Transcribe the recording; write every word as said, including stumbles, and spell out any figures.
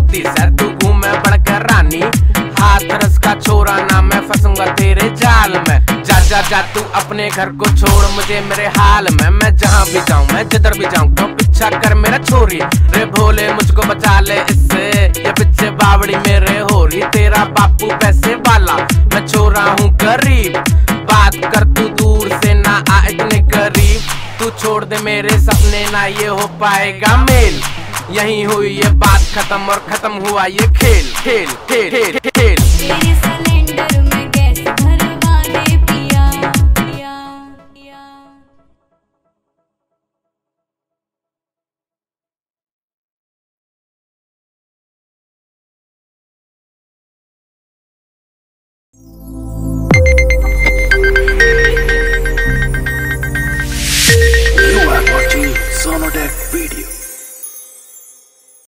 कुत्ती से तू घूमे बढ़कर रानी, हाथ रस का छोरा ना मैं फंसूंगा तेरे जाल में। जा जा जा तू अपने घर को छोड़ मुझे मेरे हाल में, मैं जहाँ भी जाऊँ मैं जिधर भी जाऊँ तो पीछा कर मेरा छोरी। रे भोले मुझको बचा ले इससे, ये पीछे बावड़ी मेरे हो रही। तेरा बापू पैसे वाला मैं छोरा हूँ गरीब, बात कर तू दूर से ना आ इतने करीब। तू छोड़ दे मेरे सपने ना ये हो पाएगा मेल, यहीं हुई ये बात खत्म और खत्म हुआ ये खेल खेल खेल खेल खेल। तेरे सिलेंडर में गैस भरवा दे पिया पिया पिया। You are watching Sonotek video.